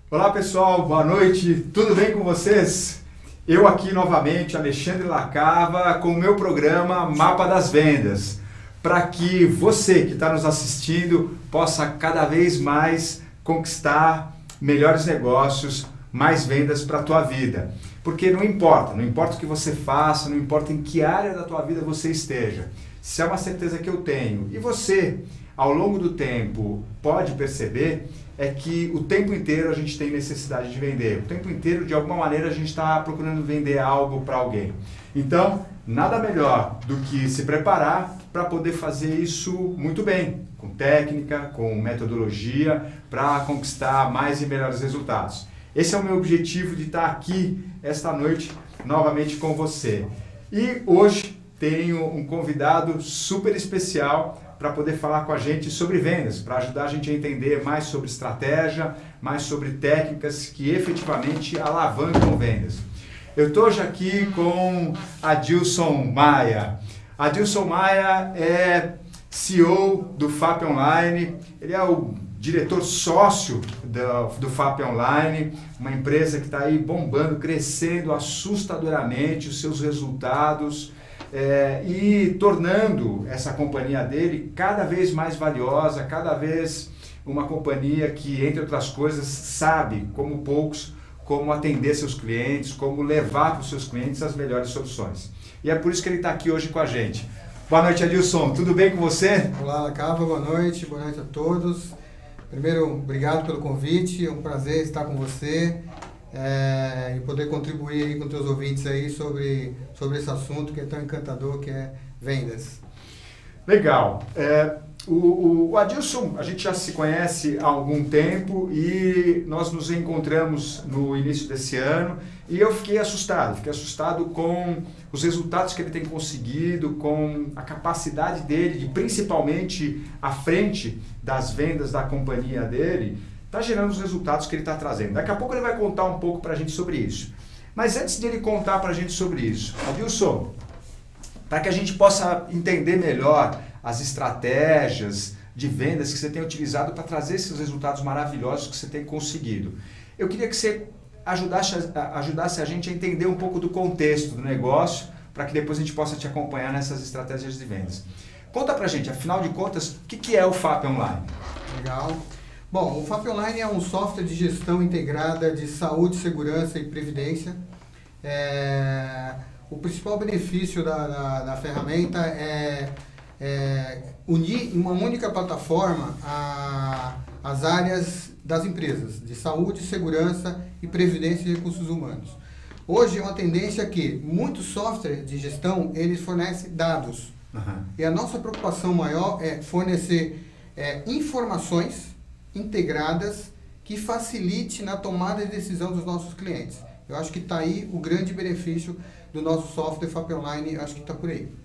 Olá pessoal, boa noite, tudo bem com vocês? Eu aqui novamente, Alexandre Lacava, com o meu programa Mapa das Vendas, para que você que está nos assistindo possa cada vez mais conquistar melhores negócios, mais vendas para a tua vida. Porque não importa o que você faça, não importa em que área da tua vida você esteja, se é uma certeza que eu tenho e você, ao longo do tempo, pode perceber, é que o tempo inteiro a gente tem necessidade de vender. O tempo inteiro, de alguma maneira, a gente está procurando vender algo para alguém. Então, nada melhor do que se preparar para poder fazer isso muito bem, com técnica, com metodologia, para conquistar mais e melhores resultados. Esse é o meu objetivo de estar aqui esta noite novamente com você. E hoje tenho um convidado super especial para poder falar com a gente sobre vendas, para ajudar a gente a entender mais sobre estratégia, mais sobre técnicas que efetivamente alavancam vendas. Eu estou hoje aqui com Adilson Maia. Adilson Maia é CEO do FAP Online, ele é o diretor sócio do FAP Online, uma empresa que está aí bombando, crescendo assustadoramente os seus resultados, e tornando essa companhia dele cada vez mais valiosa, cada vez uma companhia que, entre outras coisas, sabe, como poucos, como atender seus clientes, como levar para os seus clientes as melhores soluções. E é por isso que ele está aqui hoje com a gente. Boa noite, Adilson. Tudo bem com você? Olá, Lacava. Boa noite a todos. Primeiro, obrigado pelo convite. É um prazer estar com você. E poder contribuir aí com teus ouvintes aí sobre esse assunto que é tão encantador, que é vendas. Legal. O Adilson, a gente já se conhece há algum tempo e nós nos encontramos no início desse ano e eu fiquei assustado com os resultados que ele tem conseguido, com a capacidade dele de, principalmente à frente das vendas da companhia dele, está gerando os resultados que ele está trazendo. Daqui a pouco ele vai contar um pouco para a gente sobre isso. Mas antes de ele contar para a gente sobre isso, Adilson, para que a gente possa entender melhor as estratégias de vendas que você tem utilizado para trazer esses resultados maravilhosos que você tem conseguido, eu queria que você ajudasse a gente a entender um pouco do contexto do negócio, para que depois a gente possa te acompanhar nessas estratégias de vendas. Conta para a gente, afinal de contas, o que é o FAP Online? Legal. Bom, o FAP Online é um software de gestão integrada de saúde, segurança e previdência. O principal benefício da ferramenta é unir em uma única plataforma as áreas das empresas de saúde, segurança e previdência e recursos humanos. Hoje é uma tendência que muitos softwares de gestão eles fornecem dados. Uhum. E a nossa preocupação maior é fornecer informações integradas que facilite na tomada de decisão dos nossos clientes. Eu acho que está aí o grande benefício do nosso software FAP Online, acho que está por aí.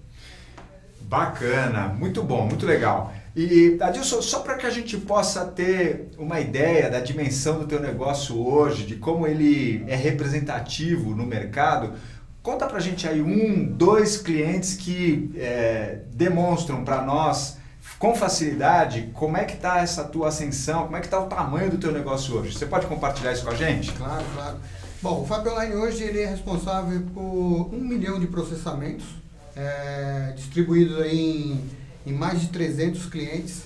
Bacana, muito bom, muito legal. E Adilson, só para que a gente possa ter uma ideia da dimensão do teu negócio hoje, de como ele é representativo no mercado, conta para a gente aí 1, 2 clientes que demonstram para nós com facilidade, como é que está essa tua ascensão, como é que está o tamanho do teu negócio hoje? Você pode compartilhar isso com a gente? Claro, claro. Bom, o FAP Online hoje ele é responsável por 1 milhão de processamentos, distribuídos aí em mais de 300 clientes.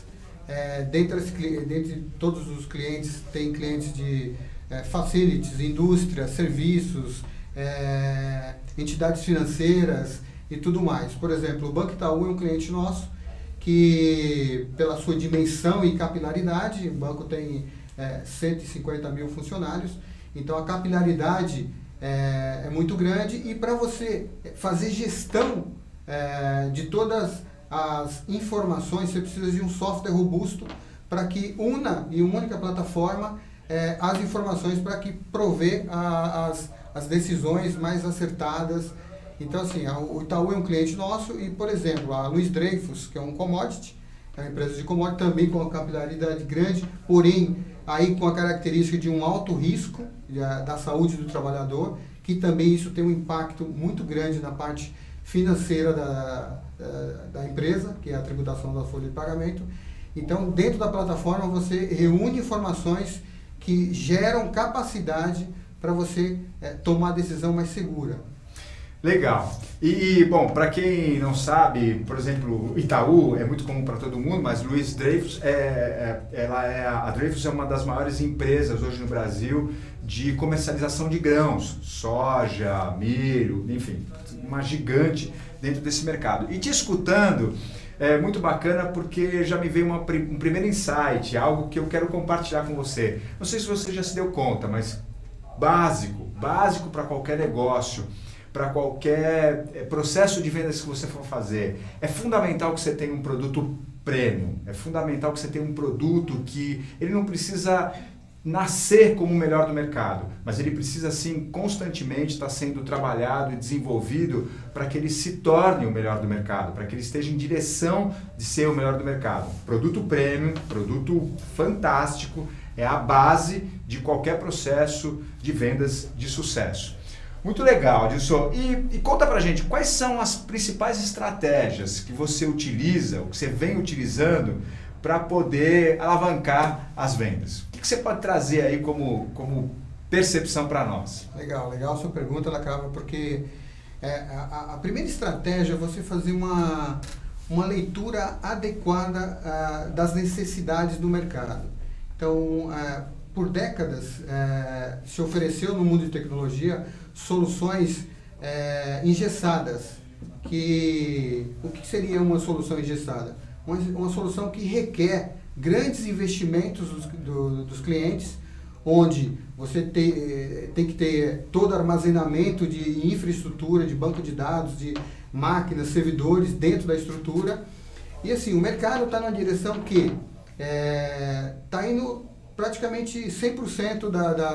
Dentre todos os clientes, tem clientes de facilities, indústria, serviços, entidades financeiras e tudo mais. Por exemplo, o Banco Itaú é um cliente nosso, que pela sua dimensão e capilaridade, o banco tem 150 mil funcionários, então a capilaridade é muito grande e para você fazer gestão de todas as informações, você precisa de um software robusto para que una em uma única plataforma as informações para que provê as decisões mais acertadas. Então, assim, o Itaú é um cliente nosso e, por exemplo, a Luiz Dreyfus, que é um commodity, é uma empresa de commodity também com uma capilaridade grande, porém, aí com a característica de um alto risco da saúde do trabalhador, que também isso tem um impacto muito grande na parte financeira da empresa, que é a tributação da folha de pagamento. Então, dentro da plataforma, você reúne informações que geram capacidade para você tomar a decisão mais segura. Legal. Bom, para quem não sabe, por exemplo, Itaú é muito comum para todo mundo, mas Luiz Dreyfus, a Dreyfus é uma das maiores empresas hoje no Brasil de comercialização de grãos, soja, milho, enfim, uma gigante dentro desse mercado. E te escutando, é muito bacana porque já me veio um primeiro insight, algo que eu quero compartilhar com você. Não sei se você já se deu conta, mas básico para qualquer negócio, para qualquer processo de vendas que você for fazer. É fundamental que você tenha um produto premium, é fundamental que você tenha um produto que ele não precisa nascer como o melhor do mercado, mas ele precisa sim constantemente estar sendo trabalhado e desenvolvido para que ele se torne o melhor do mercado, para que ele esteja em direção de ser o melhor do mercado. Produto premium, produto fantástico, é a base de qualquer processo de vendas de sucesso. Muito legal, Adilson. E conta pra gente, quais são as principais estratégias que você utiliza, ou que você vem utilizando para poder alavancar as vendas? O que você pode trazer aí como percepção para nós? Legal a sua pergunta, Lacava, porque a primeira estratégia é você fazer uma leitura adequada das necessidades do mercado. Então, por décadas, se ofereceu no mundo de tecnologia soluções engessadas. O que seria uma solução engessada? Uma solução que requer grandes investimentos dos clientes, onde você tem que ter todo armazenamento de infraestrutura, de banco de dados, de máquinas, servidores dentro da estrutura. E assim, o mercado está na direção que está indo praticamente 100%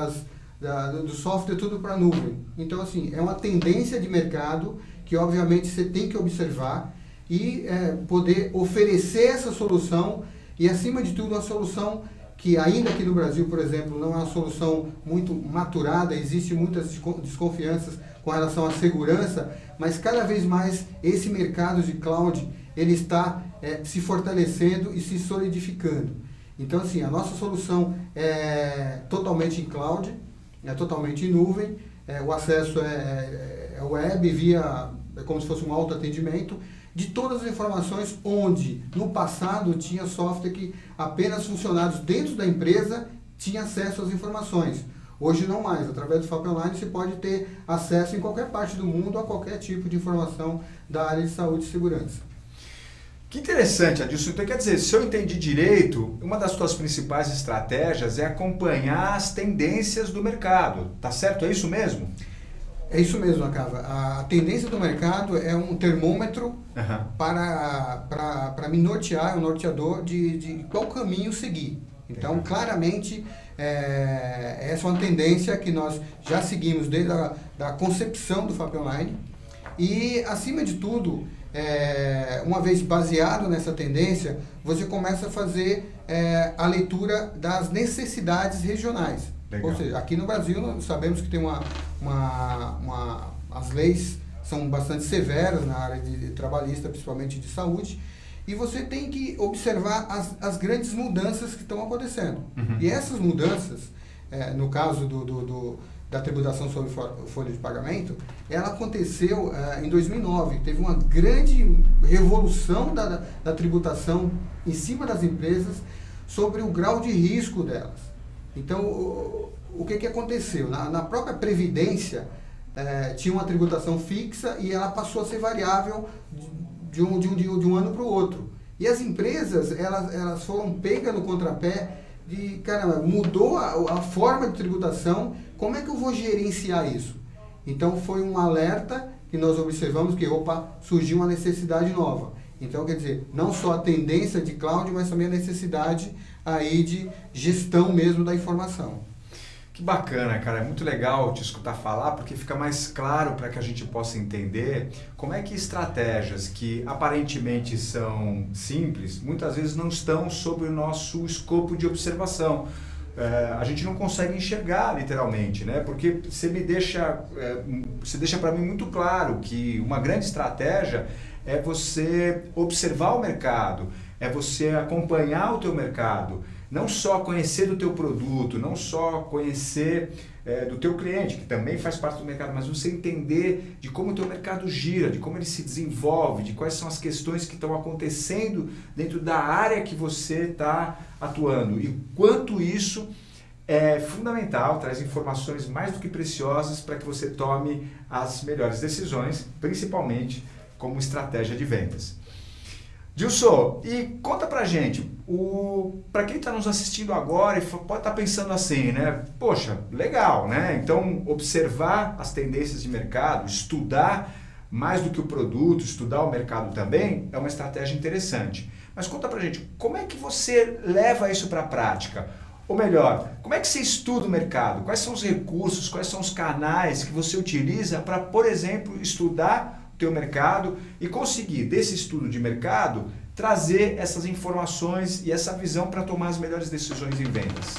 do software tudo para a nuvem. Então, assim, é uma tendência de mercado que, obviamente, você tem que observar e poder oferecer essa solução e, acima de tudo, uma solução que, ainda aqui no Brasil, por exemplo, não é uma solução muito maturada, existe muitas desconfianças com relação à segurança, mas cada vez mais esse mercado de cloud ele está se fortalecendo e se solidificando. Então, assim, a nossa solução é totalmente em cloud, é totalmente em nuvem, o acesso é web, é como se fosse um autoatendimento, de todas as informações, onde no passado tinha software que apenas funcionários dentro da empresa tinham acesso às informações. Hoje não mais, através do FAP Online você pode ter acesso em qualquer parte do mundo a qualquer tipo de informação da área de saúde e segurança. Que interessante, Adilson. Então, quer dizer, se eu entendi direito, uma das suas principais estratégias é acompanhar as tendências do mercado. Tá certo? É isso mesmo? É isso mesmo, Acava. A tendência do mercado é um termômetro para me nortear, um norteador de qual caminho seguir. Então, claramente, essa é uma tendência que nós já seguimos desde a concepção do FAP Online. E, acima de tudo, uma vez baseado nessa tendência, você começa a fazer a leitura das necessidades regionais. Legal. Ou seja, aqui no Brasil nós sabemos que tem as leis são bastante severas na área trabalhista, principalmente de saúde, e você tem que observar as grandes mudanças que estão acontecendo. Uhum. E essas mudanças, no caso da tributação sobre folha de pagamento, ela aconteceu em 2009. Teve uma grande revolução da tributação em cima das empresas sobre o grau de risco delas. Então, o que aconteceu? Na própria Previdência, tinha uma tributação fixa e ela passou a ser variável de um ano para o outro. E as empresas, elas foram pegas no contrapé de, caramba, mudou a forma de tributação, como é que eu vou gerenciar isso? Então, foi um alerta que nós observamos que, surgiu uma necessidade nova. Então, quer dizer, não só a tendência de cloud, mas também a necessidade aí de gestão mesmo da informação. Que bacana, cara. É muito legal te escutar falar, porque fica mais claro para que a gente possa entender como é que estratégias que aparentemente são simples, muitas vezes não estão sob o nosso escopo de observação. A gente não consegue enxergar literalmente, né? Porque você deixa para mim muito claro que uma grande estratégia é você observar o mercado, é você acompanhar o teu mercado, não só conhecer do teu produto, não só conhecer do teu cliente, que também faz parte do mercado, mas você entender de como o teu mercado gira, de como ele se desenvolve, de quais são as questões que estão acontecendo dentro da área que você está atuando e quanto isso é fundamental, traz informações mais do que preciosas para que você tome as melhores decisões, principalmente como estratégia de vendas. Dilson, e conta pra gente, para quem está nos assistindo agora e pode estar pensando assim, né? Poxa, legal, né? Então, observar as tendências de mercado, estudar mais do que o produto, estudar o mercado também, é uma estratégia interessante. Mas conta pra gente, como é que você leva isso para a prática? Ou melhor, como é que você estuda o mercado? Quais são os recursos, quais são os canais que você utiliza para, por exemplo, estudar teu mercado e conseguir, desse estudo de mercado, trazer essas informações e essa visão para tomar as melhores decisões em vendas?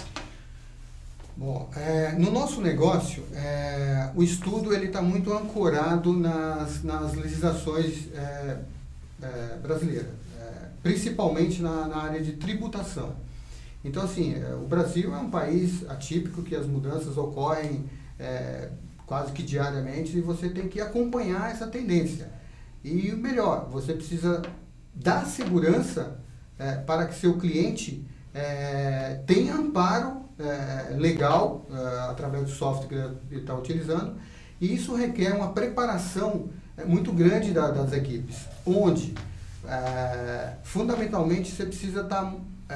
Bom, no nosso negócio, o estudo está muito ancorado nas legislações brasileiras, principalmente na área de tributação. Então, assim, o Brasil é um país atípico que as mudanças ocorrem quase que diariamente, e você tem que acompanhar essa tendência. E o melhor, você precisa dar segurança para que seu cliente tenha amparo legal através do software que ele está utilizando, e isso requer uma preparação muito grande das equipes, onde fundamentalmente você precisa estar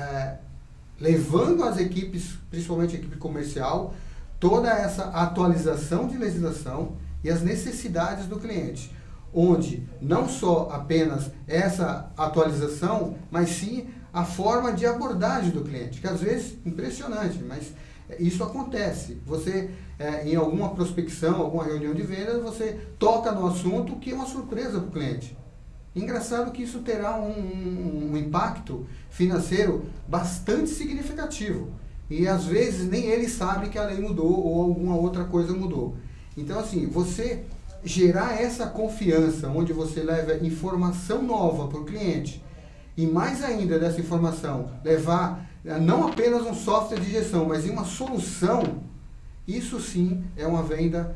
levando as equipes, principalmente a equipe comercial, toda essa atualização de legislação e as necessidades do cliente, onde não só apenas essa atualização, mas sim a forma de abordagem do cliente, que às vezes é impressionante, mas isso acontece. Você, em alguma prospecção, alguma reunião de vendas, você toca no assunto que é uma surpresa para o cliente. Engraçado que isso terá um impacto financeiro bastante significativo. E às vezes nem ele sabe que a lei mudou ou alguma outra coisa mudou. Então, assim, você gerar essa confiança, onde você leva informação nova para o cliente, e mais ainda dessa informação, levar não apenas um software de gestão, mas uma solução, isso sim é uma venda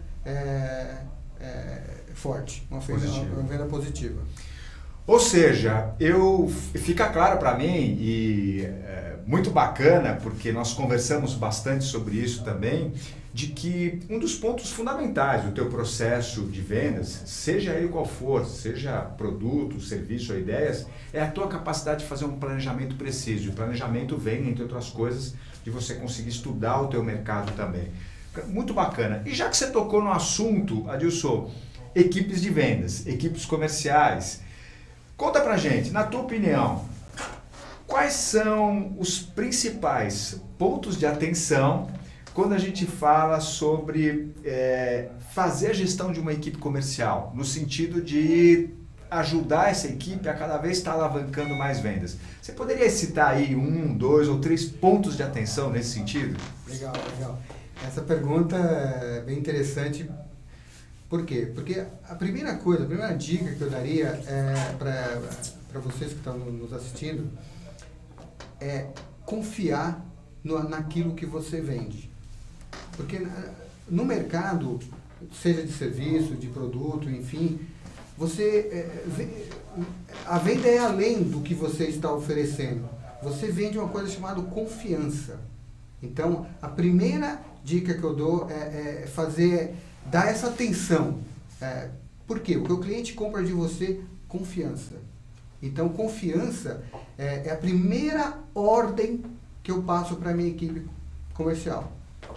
forte, uma venda positiva. Ou seja, fica claro para mim e muito bacana, porque nós conversamos bastante sobre isso também, de que um dos pontos fundamentais do teu processo de vendas, seja ele qual for, seja produto, serviço ou ideias, é a tua capacidade de fazer um planejamento preciso. E o planejamento vem, entre outras coisas, de você conseguir estudar o teu mercado também. Muito bacana. E já que você tocou no assunto, Adilson, equipes de vendas, equipes comerciais, conta pra gente, na tua opinião, quais são os principais pontos de atenção quando a gente fala sobre fazer a gestão de uma equipe comercial, no sentido de ajudar essa equipe a cada vez estar alavancando mais vendas? Você poderia citar aí 1, 2 ou 3 pontos de atenção nesse sentido? Legal, legal. Essa pergunta é bem interessante. Por quê? Porque a primeira coisa, a primeira dica que eu daria para vocês que estão nos assistindo é confiar naquilo que você vende. Porque no mercado, seja de serviço, de produto, enfim, a venda é além do que você está oferecendo. Você vende uma coisa chamada confiança. Então, a primeira dica que eu dou é dar essa atenção. Por quê? Porque o cliente compra de você confiança. Então, confiança é a primeira ordem que eu passo para a minha equipe comercial.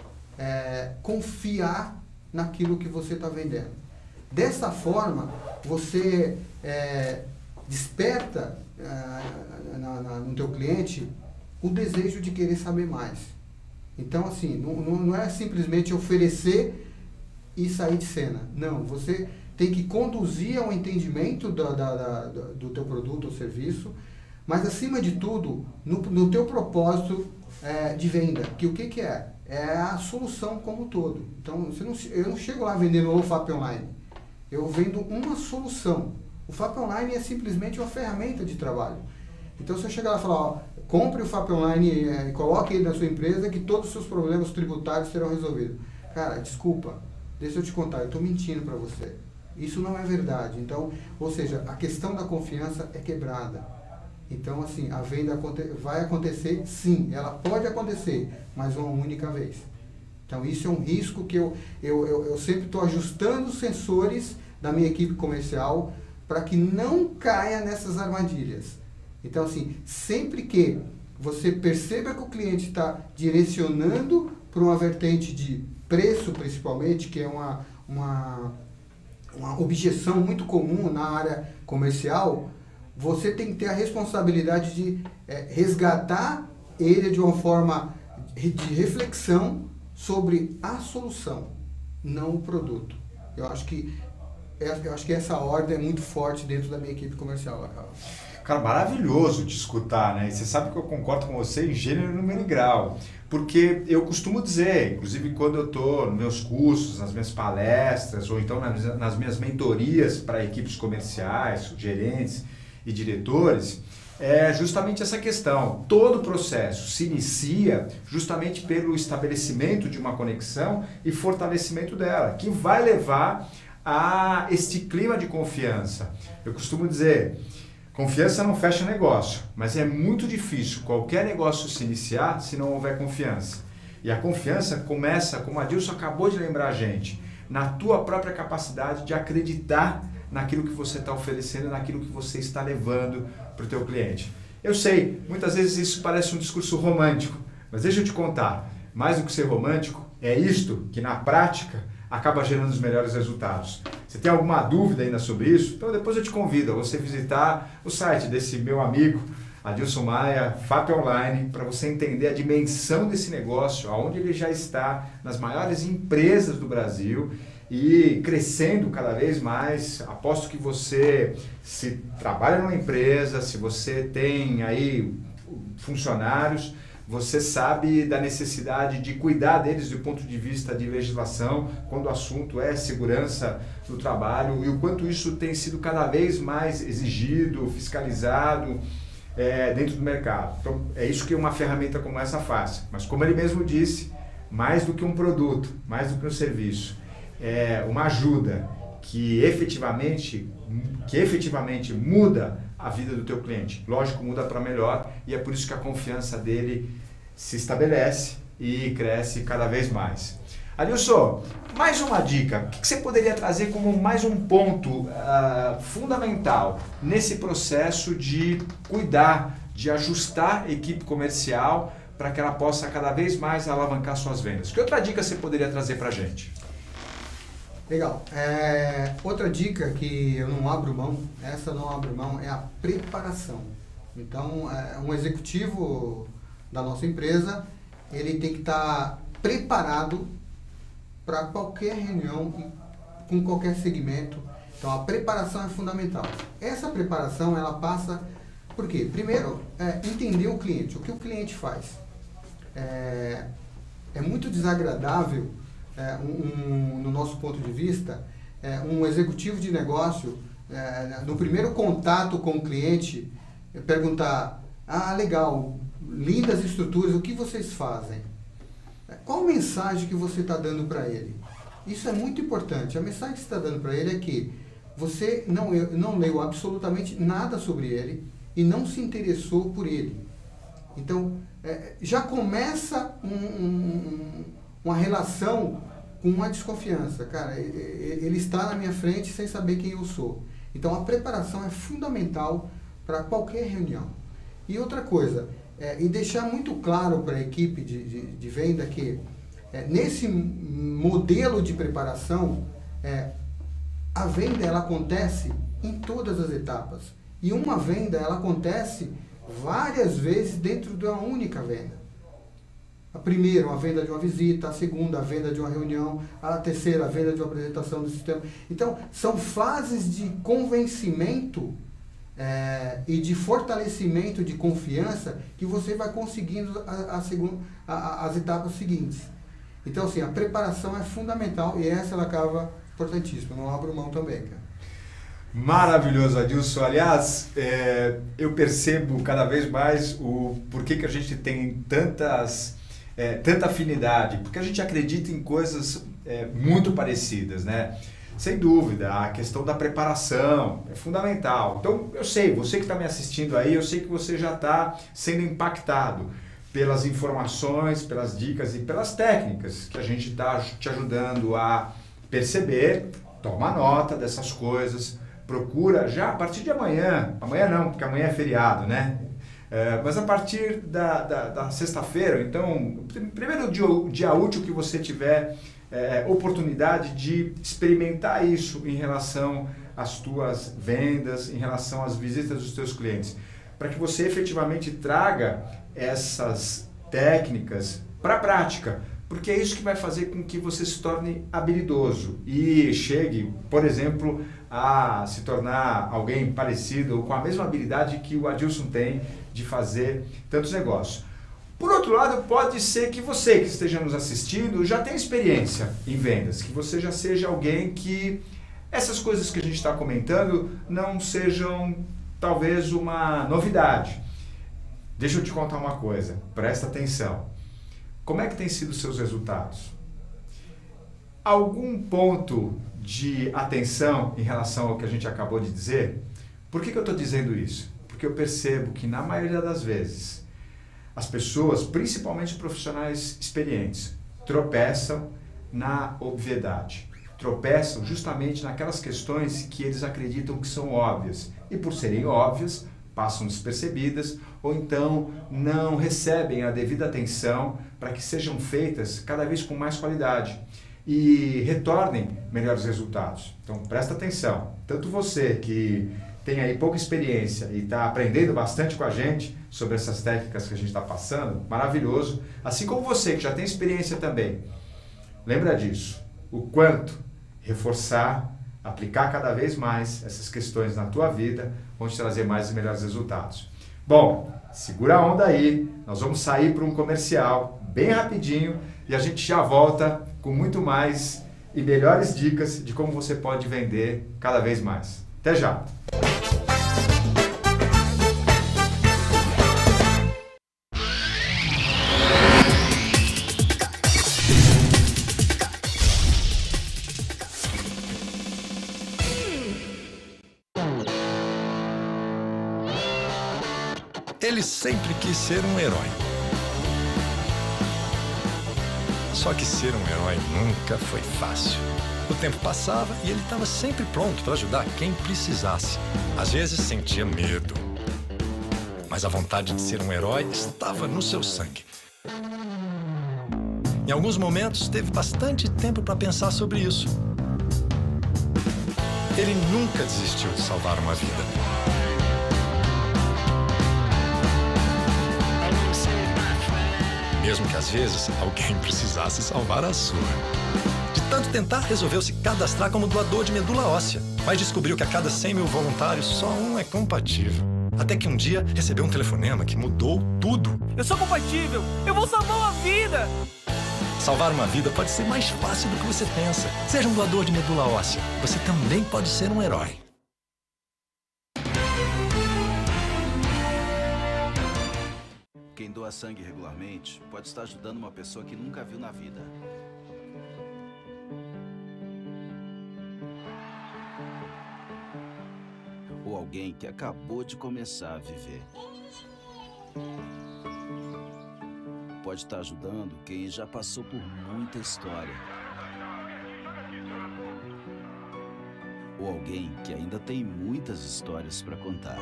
Confiar naquilo que você está vendendo. Dessa forma, você desperta no teu cliente o desejo de querer saber mais. Então, assim, não é simplesmente oferecer e sair de cena. Não, você tem que conduzir ao entendimento do teu produto ou serviço, mas, acima de tudo, no teu propósito de venda, que o que é? É a solução como um todo. Então, eu não chego lá vendendo o FAP Online. Eu vendo uma solução. O FAP Online é simplesmente uma ferramenta de trabalho. Então, se eu chegar lá e falar, ó, compre o FAP Online e coloque ele na sua empresa que todos os seus problemas tributários serão resolvidos. Cara, desculpa, deixa eu te contar, eu estou mentindo para você. Isso não é verdade. Então, ou seja, a questão da confiança é quebrada. Então, assim, a venda vai acontecer, sim, ela pode acontecer, mas uma única vez. Então, isso é um risco que eu sempre estou ajustando os sensores da minha equipe comercial para que não caia nessas armadilhas. Então, assim, sempre que você perceba que o cliente está direcionando para uma vertente de preço, principalmente, que é uma objeção muito comum na área comercial, você tem que ter a responsabilidade de resgatar ele de uma forma de reflexão sobre a solução, não o produto. Eu acho que essa ordem é muito forte dentro da minha equipe comercial. Cara, maravilhoso te escutar, né? E você sabe que eu concordo com você em gênero, número e grau. Porque eu costumo dizer, inclusive quando eu estou nos meus cursos, nas minhas palestras, ou então nas minhas mentorias para equipes comerciais, gerentes e diretores, é justamente essa questão. Todo o processo se inicia justamente pelo estabelecimento de uma conexão e fortalecimento dela, que vai levar a este clima de confiança. Eu costumo dizer, confiança não fecha negócio, mas é muito difícil qualquer negócio se iniciar se não houver confiança. E a confiança começa, como a Dilson acabou de lembrar a gente, na tua própria capacidade de acreditar naquilo que você está oferecendo, naquilo que você está levando para o teu cliente. Eu sei, muitas vezes isso parece um discurso romântico, mas deixa eu te contar, mais do que ser romântico, é isto que na prática acaba gerando os melhores resultados. Você tem alguma dúvida ainda sobre isso? Então depois eu te convido a você visitar o site desse meu amigo, Adilson Maia, FAP Online, para você entender a dimensão desse negócio, aonde ele já está nas maiores empresas do Brasil e crescendo cada vez mais. Aposto que você, se trabalha numa empresa, se você tem aí funcionários, você sabe da necessidade de cuidar deles do ponto de vista de legislação, quando o assunto é segurança no trabalho, e o quanto isso tem sido cada vez mais exigido, fiscalizado dentro do mercado. Então, é isso que uma ferramenta como essa faz. Mas como ele mesmo disse, mais do que um produto, mais do que um serviço, é uma ajuda que efetivamente muda a vida do teu cliente. Lógico, muda para melhor, e é por isso que a confiança dele se estabelece e cresce cada vez mais. Adilson, mais uma dica. O que você poderia trazer como mais um ponto fundamental nesse processo de cuidar, de ajustar a equipe comercial para que ela possa cada vez mais alavancar suas vendas? Que outra dica você poderia trazer para a gente? Legal. Outra dica que eu não abro mão, essa eu não abro mão, é a preparação. Então, um executivo da nossa empresa, ele tem que estar preparado para qualquer reunião com qualquer segmento. Então, a preparação é fundamental. Essa preparação, ela passa por quê? Primeiro, entender o cliente, o que o cliente faz. É muito desagradável, no nosso ponto de vista, um executivo de negócio, no primeiro contato com o cliente, perguntar, legal, lindas estruturas, o que vocês fazem? Qual mensagem que você está dando para ele? Isso é muito importante. A mensagem que você está dando para ele é que você não leu absolutamente nada sobre ele e não se interessou por ele. Então, já começa uma relação com uma desconfiança. Cara, ele está na minha frente sem saber quem eu sou. Então, a preparação é fundamental para qualquer reunião. E outra coisa, e deixar muito claro para a equipe de venda que nesse modelo de preparação, a venda ela acontece em todas as etapas. E uma venda ela acontece várias vezes dentro de uma única venda. A primeira, a venda de uma visita, a segunda, a venda de uma reunião, a terceira, a venda de uma apresentação do sistema. Então, são fases de convencimento e de fortalecimento de confiança que você vai conseguindo as etapas seguintes. Então, assim, a preparação é fundamental e essa ela acaba importantíssima. Não abro mão também, cara. Maravilhoso, Adilson. Aliás, eu percebo cada vez mais o porquê que a gente tem tanta afinidade, porque a gente acredita em coisas muito parecidas, né? Sem dúvida, a questão da preparação é fundamental. Então, eu sei, você que está me assistindo aí, eu sei que você já está sendo impactado pelas informações, pelas dicas e pelas técnicas que a gente está te ajudando a perceber. Toma nota dessas coisas, procura já a partir de amanhã não, porque amanhã é feriado, né? Mas a partir da sexta-feira, então, primeiro dia útil que você tiver oportunidade de experimentar isso em relação às tuas vendas, em relação às visitas dos teus clientes, para que você efetivamente traga essas técnicas para a prática, porque é isso que vai fazer com que você se torne habilidoso e chegue, por exemplo, a se tornar alguém parecido ou com a mesma habilidade que o Adilson tem de fazer tantos negócios. Por outro lado, pode ser que você que esteja nos assistindo já tenha experiência em vendas, que você já seja alguém que essas coisas que a gente está comentando não sejam talvez uma novidade. Deixa eu te contar uma coisa, presta atenção. Como é que tem sido os seus resultados? Algum ponto de atenção em relação ao que a gente acabou de dizer? Por que eu estou dizendo isso? Porque eu percebo que na maioria das vezes as pessoas, principalmente profissionais experientes, tropeçam na obviedade. Tropeçam justamente naquelas questões que eles acreditam que são óbvias. E por serem óbvias, passam despercebidas ou então não recebem a devida atenção para que sejam feitas cada vez com mais qualidade e retornem melhores resultados. Então presta atenção, tanto você que tem aí pouca experiência e está aprendendo bastante com a gente sobre essas técnicas que a gente está passando, maravilhoso, assim como você que já tem experiência também. Lembra disso, o quanto reforçar, aplicar cada vez mais essas questões na tua vida vão te trazer mais e melhores resultados. Bom, segura a onda aí, nós vamos sair para um comercial bem rapidinho e a gente já volta com muito mais e melhores dicas de como você pode vender cada vez mais. Até já! Ele sempre quis ser um herói. Só que ser um herói nunca foi fácil. O tempo passava e ele estava sempre pronto para ajudar quem precisasse. Às vezes sentia medo. Mas a vontade de ser um herói estava no seu sangue. Em alguns momentos, teve bastante tempo para pensar sobre isso. Ele nunca desistiu de salvar uma vida. Mesmo que às vezes alguém precisasse salvar a sua. De tanto tentar, resolveu se cadastrar como doador de medula óssea, mas descobriu que a cada 100 mil voluntários, só um é compatível. Até que um dia recebeu um telefonema que mudou tudo. Eu sou compatível! Eu vou salvar uma vida! Salvar uma vida pode ser mais fácil do que você pensa. Seja um doador de medula óssea. Você também pode ser um herói. Quem doa sangue regularmente pode estar ajudando uma pessoa que nunca viu na vida. Ou alguém que acabou de começar a viver. Pode estar ajudando quem já passou por muita história. Ou alguém que ainda tem muitas histórias para contar.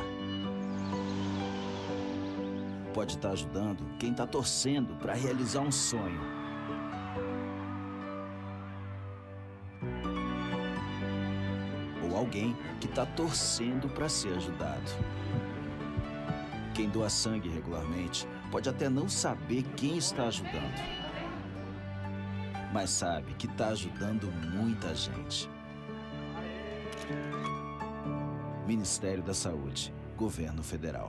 Pode estar ajudando quem está torcendo para realizar um sonho. Ou alguém que está torcendo para ser ajudado. Quem doa sangue regularmente pode até não saber quem está ajudando, mas sabe que está ajudando muita gente. Ministério da Saúde, Governo Federal.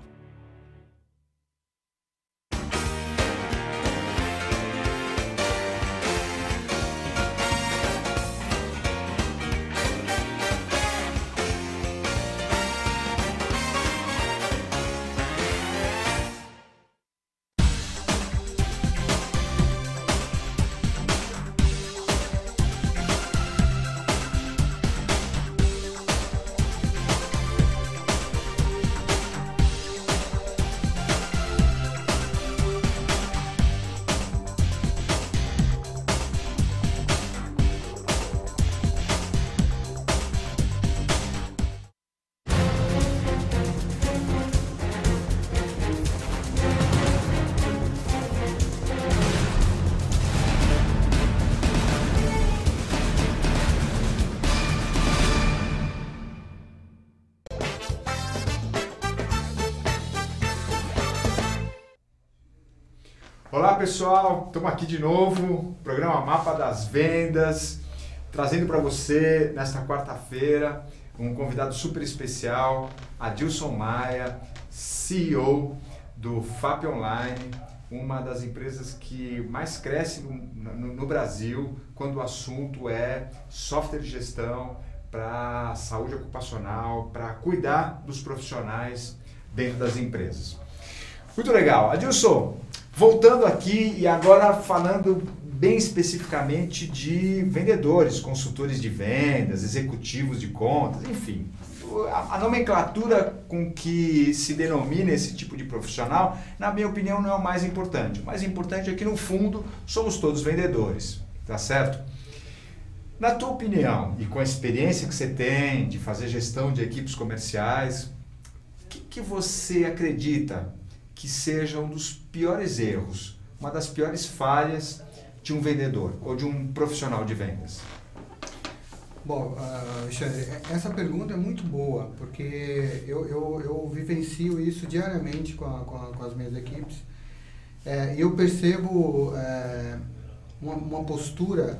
Olá pessoal, estamos aqui de novo, programa Mapa das Vendas, trazendo para você nesta quarta-feira um convidado super especial, Adilson Maia, CEO do FAP Online, uma das empresas que mais cresce no Brasil quando o assunto é software de gestão para saúde ocupacional, para cuidar dos profissionais dentro das empresas. Muito legal. Adilson, voltando aqui e agora falando bem especificamente de vendedores, consultores de vendas, executivos de contas, enfim. A nomenclatura com que se denomina esse tipo de profissional, na minha opinião, não é o mais importante. O mais importante é que, no fundo, somos todos vendedores, tá certo? Na tua opinião, e com a experiência que você tem de fazer gestão de equipes comerciais, o que você acredita que seja um dos piores erros, uma das piores falhas de um vendedor ou de um profissional de vendas? Bom, Alexandre, essa pergunta é muito boa, porque eu vivencio isso diariamente com as minhas equipes, e eu percebo uma postura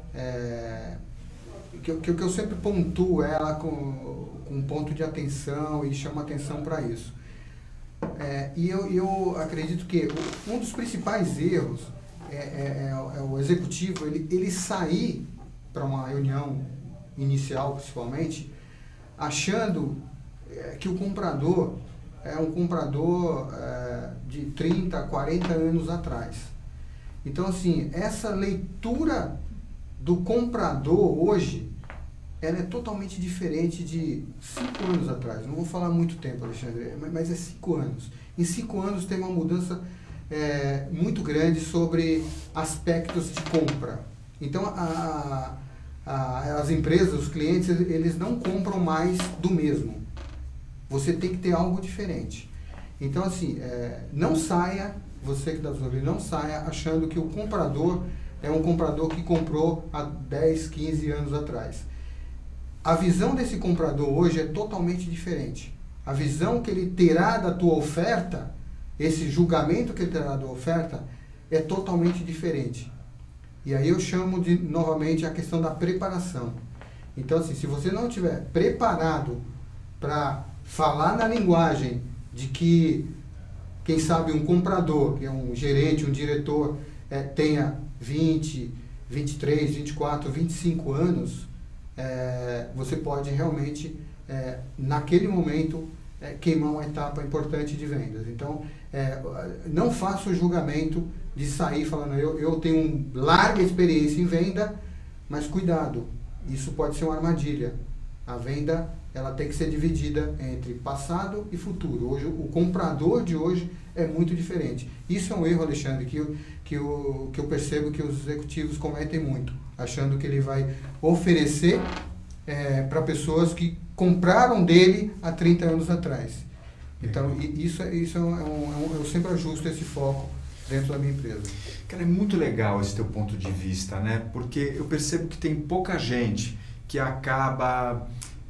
que eu sempre pontuo ela com um ponto de atenção e chamo atenção para isso. E eu acredito que um dos principais erros é o executivo ele sair para uma reunião inicial, principalmente, achando que o comprador é um comprador de 30, 40 anos atrás. Então, assim, essa leitura do comprador hoje, ela é totalmente diferente de 5 anos atrás. Não vou falar muito tempo, Alexandre, mas é 5 anos. Em 5 anos tem uma mudança muito grande sobre aspectos de compra. Então, as empresas, os clientes, eles não compram mais do mesmo. Você tem que ter algo diferente. Então, assim, não saia, você que está ouvindo, não saia achando que o comprador é um comprador que comprou há 10, 15 anos atrás. A visão desse comprador hoje é totalmente diferente. A visão que ele terá da tua oferta, esse julgamento que ele terá da oferta, é totalmente diferente. E aí eu chamo novamente a questão da preparação. Então, assim, se você não estiver preparado para falar na linguagem de que, quem sabe, um comprador, que é um gerente, um diretor, tenha 20, 23, 24, 25 anos, você pode realmente, naquele momento, queimar uma etapa importante de vendas. Então, não faça o julgamento de sair falando, eu tenho larga experiência em venda, mas cuidado, isso pode ser uma armadilha. A venda, ela tem que ser dividida entre passado e futuro. Hoje, o comprador de hoje é muito diferente. Isso é um erro, Alexandre, que eu percebo que os executivos cometem muito, achando que ele vai oferecer para pessoas que compraram dele há 30 anos atrás. Então, eu sempre ajusto esse foco dentro da minha empresa. Cara, é muito legal esse teu ponto de vista, né? Porque eu percebo que tem pouca gente que acaba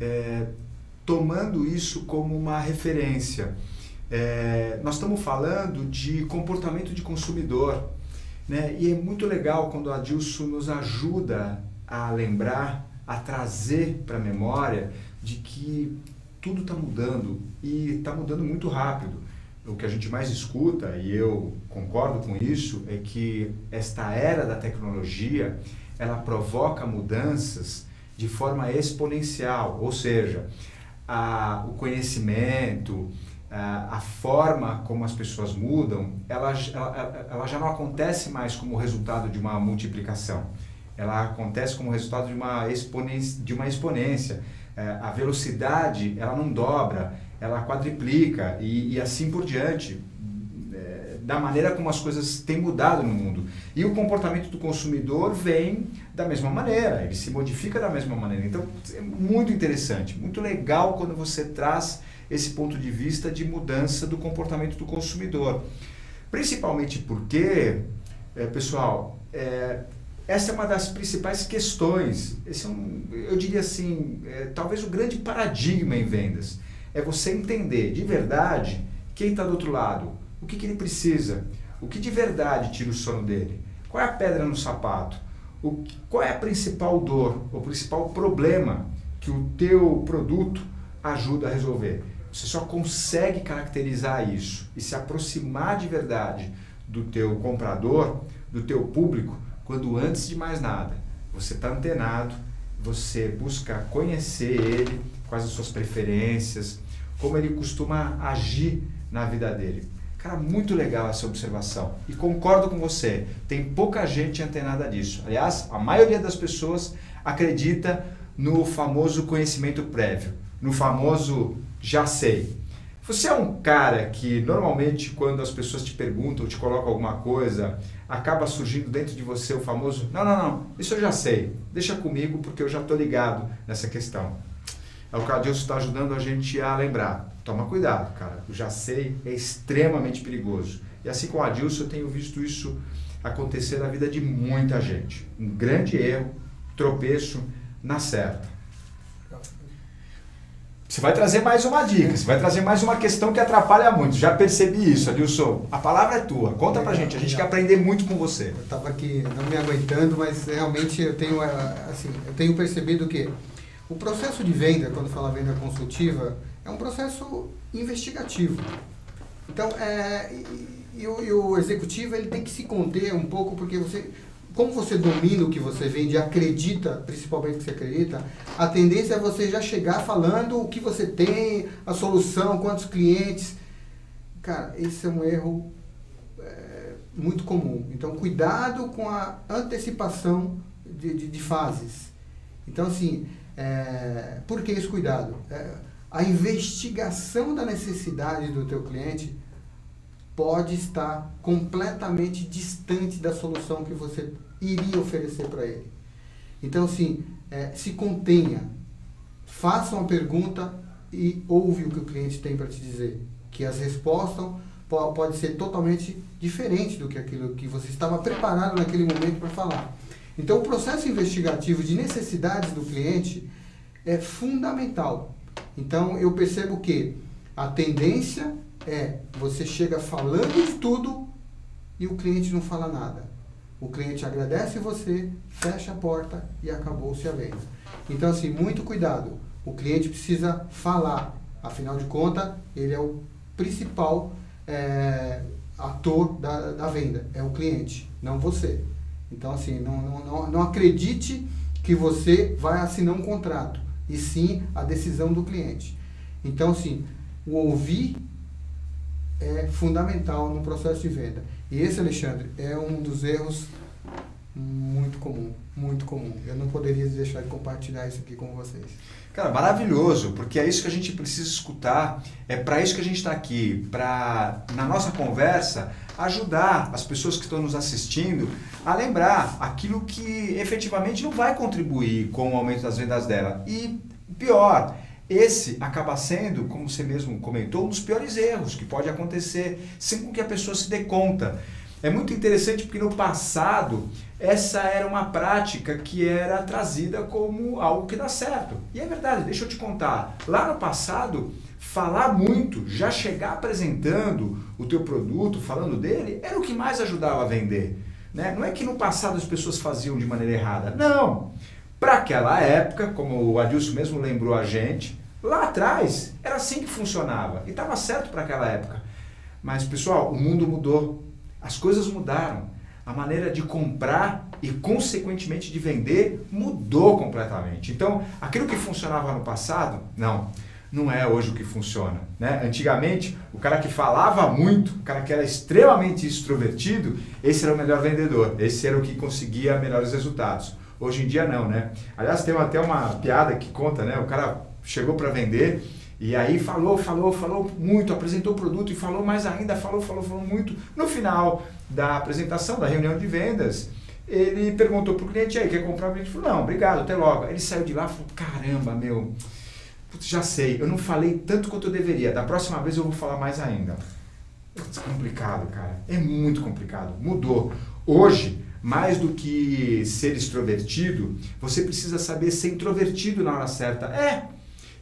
tomando isso como uma referência. Nós estamos falando de comportamento de consumidor, né? E é muito legal quando o Adilson nos ajuda a lembrar, a trazer para a memória de que tudo está mudando e está mudando muito rápido. O que a gente mais escuta, e eu concordo com isso, é que esta era da tecnologia, ela provoca mudanças de forma exponencial, ou seja, o conhecimento, a forma como as pessoas mudam, ela já não acontece mais como resultado de uma multiplicação, ela acontece como resultado de uma exponência. A velocidade, ela não dobra, ela quadriplica e assim por diante, da maneira como as coisas têm mudado no mundo. E o comportamento do consumidor vem da mesma maneira, ele se modifica da mesma maneira. Então, é muito interessante, muito legal quando você traz esse ponto de vista de mudança do comportamento do consumidor. Principalmente porque, pessoal, essa é uma das principais questões, eu diria assim, talvez o grande paradigma em vendas, é você entender de verdade quem está do outro lado, o que ele precisa, O que de verdade tira o sono dele? Qual é a pedra no sapato? Qual é a principal dor, o principal problema que o teu produto ajuda a resolver? Você só consegue caracterizar isso e se aproximar de verdade do teu comprador, do teu público, quando antes de mais nada você está antenado, você busca conhecer ele, quais as suas preferências, como ele costuma agir na vida dele. Cara, muito legal essa observação. E concordo com você, tem pouca gente antenada disso. Aliás, a maioria das pessoas acredita no famoso conhecimento prévio, no famoso já sei. Você é um cara que normalmente quando as pessoas te perguntam, te colocam alguma coisa, acaba surgindo dentro de você o famoso, não, isso eu já sei, deixa comigo porque eu já estou ligado nessa questão. É o que o Adilson está ajudando a gente a lembrar. Toma cuidado, cara. O já sei é extremamente perigoso. E assim como o Adilson, eu tenho visto isso acontecer na vida de muita gente. Um grande erro, tropeço na certa. Você vai trazer mais uma dica, você vai trazer mais uma questão que atrapalha muito. Já percebi isso, Adilson. A palavra é tua. Conta pra gente, a gente quer aprender muito com você. Eu estava aqui não me aguentando, mas realmente eu tenho percebido que o processo de venda, quando fala venda consultiva, é um processo investigativo. Então, o executivo ele tem que se conter um pouco, porque como você domina o que você vende, acredita, principalmente que você acredita, a tendência é você já chegar falando o que você tem, a solução, quantos clientes. Cara, esse é um erro muito comum. Então, cuidado com a antecipação de fases. Então, assim, por que esse cuidado? A investigação da necessidade do teu cliente pode estar completamente distante da solução que você iria oferecer para ele. Então, assim, se contenha, faça uma pergunta e ouve o que o cliente tem para te dizer, que as respostas podem ser totalmente diferentes do que aquilo que você estava preparado naquele momento para falar. Então, o processo investigativo de necessidades do cliente é fundamental. Então, eu percebo que a tendência você chega falando de tudo e o cliente não fala nada. O cliente agradece você, fecha a porta e acabou-se a venda. Então, assim, muito cuidado. O cliente precisa falar. Afinal de contas, ele é o principal ator da venda. É o cliente, não você. Então, assim, não acredite que você vai assinar um contrato, e sim a decisão do cliente. Então, assim, o ouvir é fundamental no processo de venda. E esse, Alexandre, é um dos erros muito comum, muito comum. Eu não poderia deixar de compartilhar isso aqui com vocês. Cara, maravilhoso, porque é isso que a gente precisa escutar, é para isso que a gente está aqui, para, na nossa conversa, ajudar as pessoas que estão nos assistindo a lembrar aquilo que efetivamente não vai contribuir com o aumento das vendas dela. E pior, esse acaba sendo, como você mesmo comentou, um dos piores erros que pode acontecer sem que a pessoa se dê conta. É muito interessante porque no passado essa era uma prática que era trazida como algo que dá certo. E é verdade, deixa eu te contar. Lá no passado, falar muito, já chegar apresentando o teu produto, falando dele, era o que mais ajudava a vender. Né? Não é que no passado as pessoas faziam de maneira errada. Não! Para aquela época, como o Adilson mesmo lembrou a gente, lá atrás era assim que funcionava e estava certo para aquela época. Mas, pessoal, o mundo mudou, as coisas mudaram, a maneira de comprar e, consequentemente, de vender mudou completamente. Então, aquilo que funcionava no passado, não é hoje o que funciona. Né? Antigamente, o cara que falava muito, o cara que era extremamente extrovertido, esse era o melhor vendedor, esse era o que conseguia melhores resultados. Hoje em dia não, né? Aliás, tem até uma piada que conta, né? O cara chegou para vender e aí falou muito, apresentou o produto e falou mais ainda, falou muito. No final da apresentação, da reunião de vendas, ele perguntou pro cliente, aí, quer comprar? O cliente falou, não, obrigado, até logo. Ele saiu de lá e falou, caramba, já sei, eu não falei tanto quanto eu deveria, da próxima vez eu vou falar mais ainda. Putz, complicado, cara, é muito complicado, mudou. Hoje, mais do que ser extrovertido, você precisa saber ser introvertido na hora certa.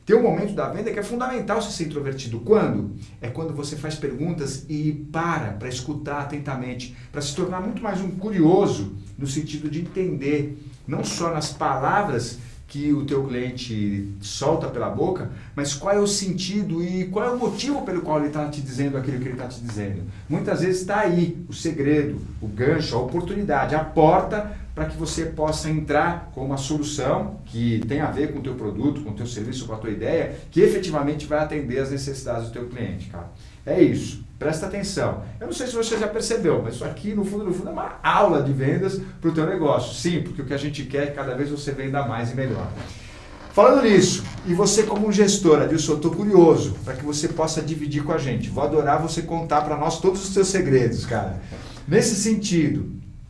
Tem um momento da venda que é fundamental você ser introvertido. Quando? É quando você faz perguntas e para escutar atentamente, para se tornar muito mais um curioso, no sentido de entender, não só nas palavras que o teu cliente solta pela boca, mas qual é o sentido e qual é o motivo pelo qual ele está te dizendo aquilo que ele está te dizendo. Muitas vezes está aí o segredo, o gancho, a oportunidade, a porta para que você possa entrar com uma solução que tem a ver com o teu produto, com o teu serviço, com a tua ideia, que efetivamente vai atender as necessidades do teu cliente, cara. É isso. Presta atenção. Eu não sei se você já percebeu, mas isso aqui, no fundo, é uma aula de vendas para o teu negócio. Sim, porque o que a gente quer é que cada vez você venda mais e melhor. Falando nisso, e você como um gestor, Adilson, eu estou curioso para que você possa dividir com a gente. Vou adorar você contar para nós todos os seus segredos, cara. Nesse sentido,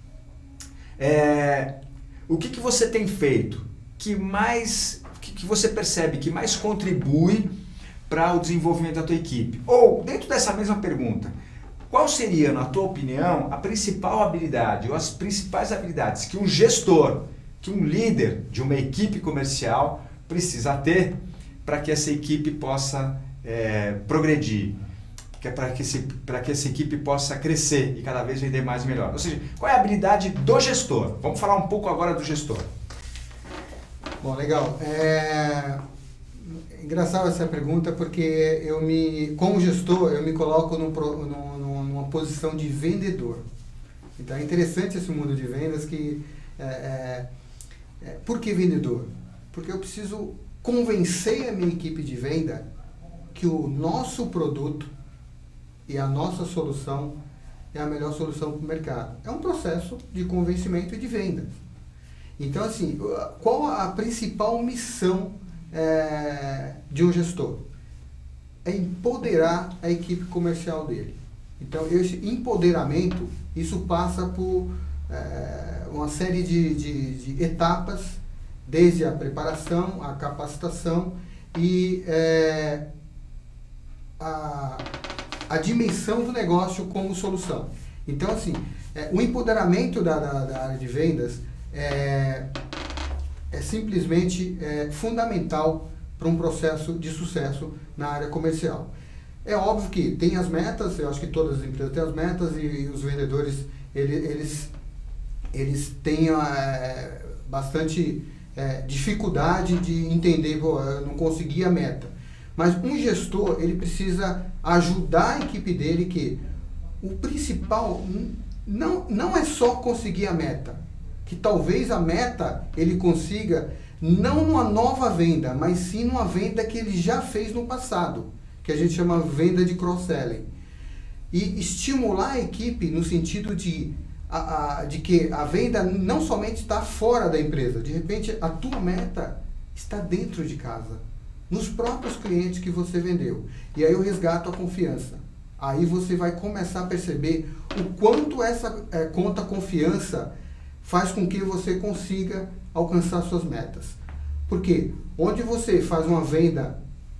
o que você tem feito que você percebe que mais contribui para o desenvolvimento da tua equipe? Ou, dentro dessa mesma pergunta, qual seria, na tua opinião, a principal habilidade ou as principais habilidades que um gestor, que um líder de uma equipe comercial precisa ter para que essa equipe possa progredir, para que essa equipe possa crescer e cada vez vender mais e melhor? Ou seja, qual é a habilidade do gestor? Vamos falar um pouco agora do gestor. Bom, legal. Engraçado essa pergunta porque como gestor, eu me coloco numa posição de vendedor. Então é interessante esse mundo de vendas que... por que vendedor? Porque eu preciso convencer a minha equipe de venda que o nosso produto e a nossa solução é a melhor solução para o mercado. É um processo de convencimento e de venda. Então, assim, qual a principal missão de um gestor? É empoderar a equipe comercial dele. Então, esse empoderamento, isso passa por uma série de etapas, desde a preparação, a capacitação e a dimensão do negócio como solução. Então, assim, o empoderamento da área de vendas é simplesmente fundamental para um processo de sucesso na área comercial. É óbvio que tem as metas, eu acho que todas as empresas têm as metas e os vendedores, eles têm bastante dificuldade de entender, eu não consegui a meta. Mas um gestor, ele precisa ajudar a equipe dele que o principal não é só conseguir a meta, que talvez a meta ele consiga não numa nova venda, mas sim numa venda que ele já fez no passado, que a gente chama venda de cross-selling. E estimular a equipe no sentido de que a venda não somente está fora da empresa, de repente a tua meta está dentro de casa, nos próprios clientes que você vendeu. E aí eu resgato a confiança. Aí você vai começar a perceber o quanto essa conta confiança faz com que você consiga alcançar suas metas. Porque onde você faz uma venda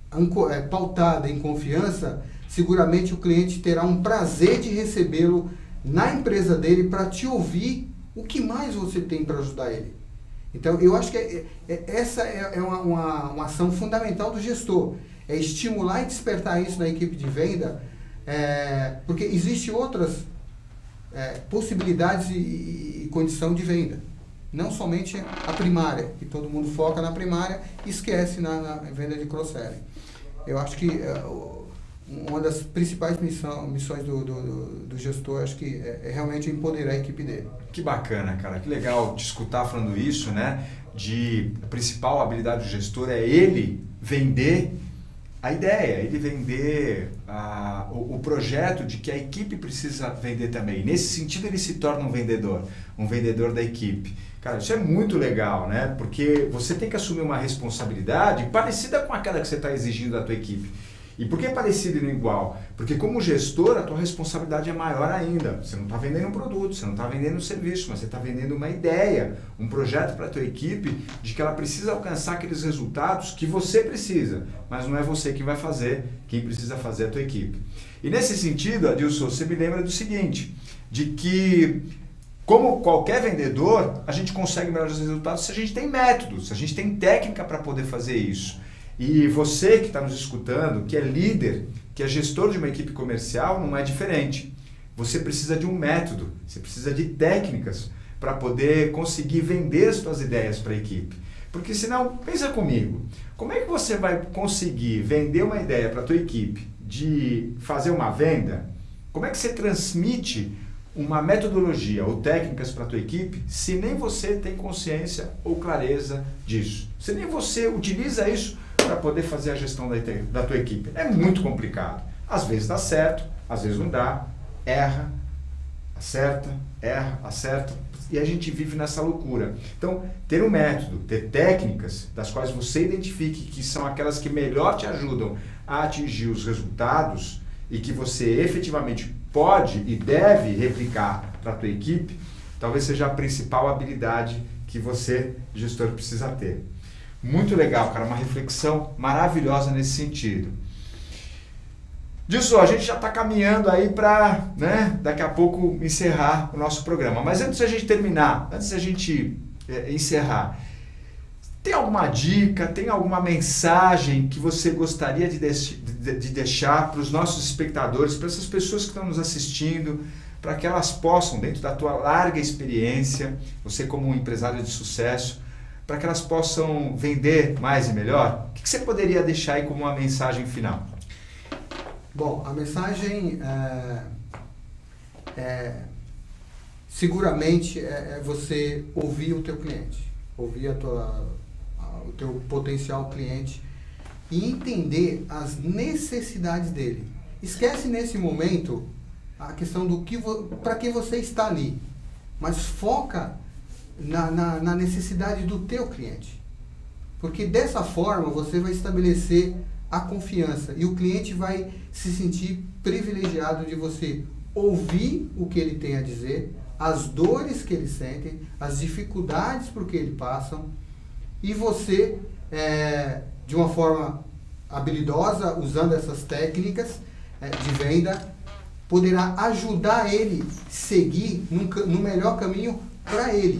pautada em confiança, seguramente o cliente terá um prazer de recebê-lo na empresa dele para te ouvir o que mais você tem para ajudar ele. Então, eu acho que essa é uma ação fundamental do gestor. É estimular e despertar isso na equipe de venda, porque existem outras possibilidades e condição de venda. Não somente a primária, que todo mundo foca na primária e esquece na venda de cross-selling. Eu acho que uma das principais missões do gestor, acho que é realmente empoderar a equipe dele. Que bacana, cara. Que legal te escutar falando isso, né? A principal habilidade do gestor é ele vender a ideia, ele vender o projeto de que a equipe precisa vender também. Nesse sentido, ele se torna um vendedor da equipe. Cara, isso é muito legal, né? Porque você tem que assumir uma responsabilidade parecida com aquela que você está exigindo da tua equipe. E por que é parecido e não igual? Porque como gestor, a tua responsabilidade é maior ainda. Você não está vendendo um produto, você não está vendendo um serviço, mas você está vendendo uma ideia, um projeto para a tua equipe de que ela precisa alcançar aqueles resultados que você precisa, mas não é você que vai fazer, quem precisa fazer é a tua equipe. E nesse sentido, Adilson, você me lembra do seguinte, de que como qualquer vendedor, a gente consegue melhores resultados se a gente tem métodos, se a gente tem técnica para poder fazer isso. E você que está nos escutando, que é líder, que é gestor de uma equipe comercial, não é diferente. Você precisa de um método, você precisa de técnicas para poder conseguir vender as suas ideias para a equipe. Porque senão, pensa comigo, como é que você vai conseguir vender uma ideia para a tua equipe de fazer uma venda? Como é que você transmite uma metodologia ou técnicas para a tua equipe se nem você tem consciência ou clareza disso? Se nem você utiliza isso para poder fazer a gestão da tua equipe. É muito complicado. Às vezes dá certo, às vezes não dá, erra, acerta, erra, acerta, e a gente vive nessa loucura. Então, ter um método, ter técnicas das quais você identifique que são aquelas que melhor te ajudam a atingir os resultados e que você efetivamente pode e deve replicar para a tua equipe, talvez seja a principal habilidade que você, gestor, precisa ter. Muito legal, cara, uma reflexão maravilhosa nesse sentido. Disso, a gente já está caminhando aí para, daqui a pouco encerrar o nosso programa. Mas antes da gente terminar, antes da gente encerrar, tem alguma dica, tem alguma mensagem que você gostaria de deixar para os nossos espectadores, para essas pessoas que estão nos assistindo, para que elas possam, dentro da tua larga experiência, você como um empresário de sucesso, para que elas possam vender mais e melhor? O que você poderia deixar aí como uma mensagem final? Bom, a mensagem seguramente é você ouvir o teu cliente, ouvir o teu potencial cliente e entender as necessidades dele. Esquece nesse momento a questão do para que você está ali, mas foca na necessidade do teu cliente. Porque dessa forma você vai estabelecer a confiança e o cliente vai se sentir privilegiado de você ouvir o que ele tem a dizer, as dores que ele sente, as dificuldades por que ele passa, e você, de uma forma habilidosa, usando essas técnicas de venda, poderá ajudar ele a seguir no melhor caminho para ele.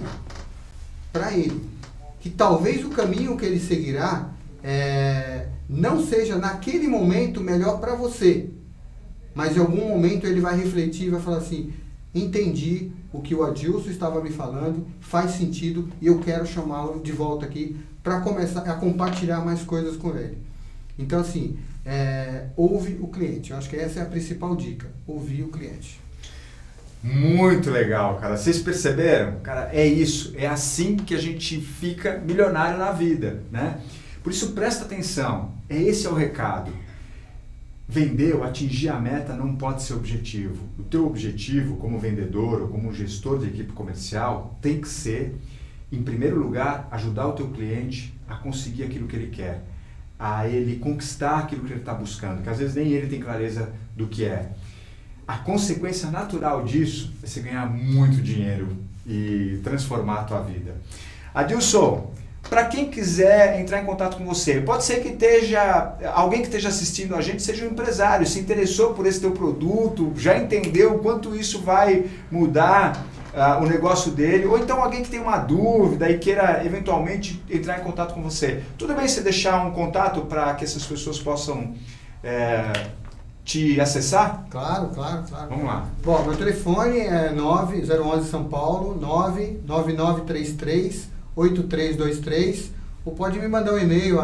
Que talvez o caminho que ele seguirá não seja naquele momento melhor para você, mas em algum momento ele vai refletir e vai falar assim: entendi o que o Adilson estava me falando, faz sentido e eu quero chamá-lo de volta aqui para começar a compartilhar mais coisas com ele. Então assim, ouve o cliente. Eu acho que essa é a principal dica, ouvir o cliente. Muito legal, cara. Vocês perceberam? Cara, é isso. É assim que a gente fica milionário na vida, né? Por isso, presta atenção. Esse é o recado. Vender ou atingir a meta não pode ser objetivo. O teu objetivo como vendedor ou como gestor de equipe comercial tem que ser, em primeiro lugar, ajudar o teu cliente a conseguir aquilo que ele quer, a ele conquistar aquilo que ele está buscando, que às vezes nem ele tem clareza do que é. A consequência natural disso é você ganhar muito dinheiro e transformar a tua vida. Adilson, para quem quiser entrar em contato com você, pode ser que alguém que esteja assistindo a gente seja um empresário, se interessou por esse teu produto, já entendeu o quanto isso vai mudar o negócio dele, ou então alguém que tem uma dúvida e queira eventualmente entrar em contato com você. Tudo bem você deixar um contato para que essas pessoas possam te acessar? Claro. Vamos lá. Bom, meu telefone é 011 São Paulo, 99933-8323, ou pode me mandar um e-mail,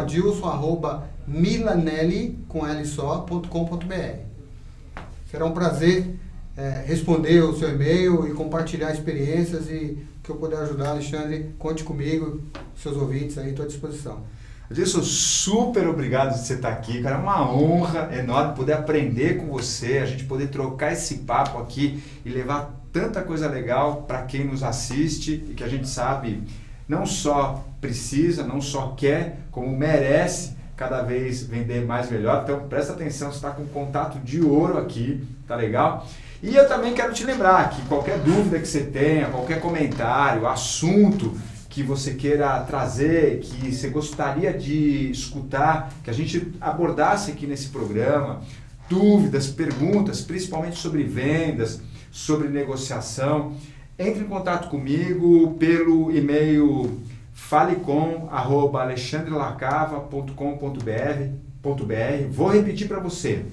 adilson@milanelli.com.br. Será um prazer responder o seu e-mail e compartilhar experiências, e que eu puder ajudar, Alexandre, conte comigo, seus ouvintes aí, estou à disposição. Adilson, super obrigado de você estar aqui, cara. É uma honra enorme poder aprender com você, a gente poder trocar esse papo aqui e levar tanta coisa legal para quem nos assiste e que a gente sabe não só precisa, não só quer, como merece cada vez vender mais e melhor. Então presta atenção, você está com contato de ouro aqui, tá legal? E eu também quero te lembrar que qualquer dúvida que você tenha, qualquer comentário, assunto que você queira trazer, que você gostaria de escutar, que a gente abordasse aqui nesse programa, dúvidas, perguntas, principalmente sobre vendas, sobre negociação, entre em contato comigo pelo e-mail falecom@alexandrelacava.com.br. Vou repetir para você,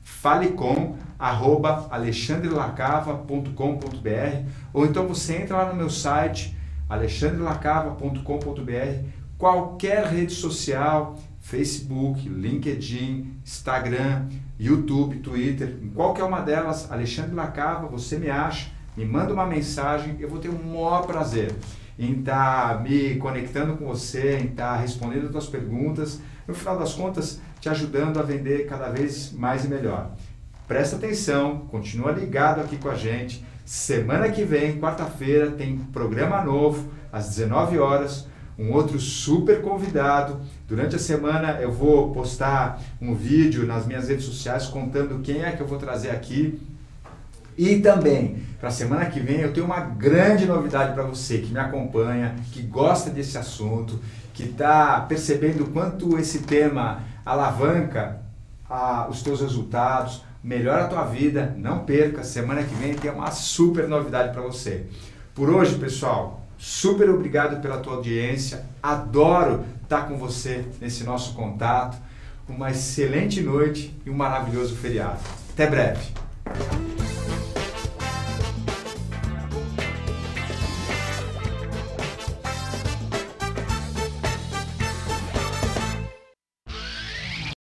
falecom@alexandrelacava.com.br, ou então você entra lá no meu site alexandrelacava.com.br, qualquer rede social, Facebook, LinkedIn, Instagram, YouTube, Twitter, em qualquer uma delas, Alexandre Lacava, você me acha, me manda uma mensagem, eu vou ter o maior prazer em estar me conectando com você, em estar respondendo as tuas perguntas, no final das contas, te ajudando a vender cada vez mais e melhor. Presta atenção, continua ligado aqui com a gente. Semana que vem, quarta-feira, tem programa novo, às 19 horas, um outro super convidado. Durante a semana eu vou postar um vídeo nas minhas redes sociais contando quem é que eu vou trazer aqui. E também, para a semana que vem, eu tenho uma grande novidade para você que me acompanha, que gosta desse assunto, que está percebendo o quanto esse tema alavanca os teus resultados, melhora a tua vida. Não perca, semana que vem tem uma super novidade para você. Por hoje, pessoal, super obrigado pela tua audiência, adoro estar com você nesse nosso contato. Uma excelente noite e um maravilhoso feriado. Até breve!